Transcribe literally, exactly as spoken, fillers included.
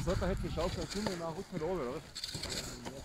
sagt, er hätte die Schaufel, dann kommen wir nach Rückfahrt runter, oder?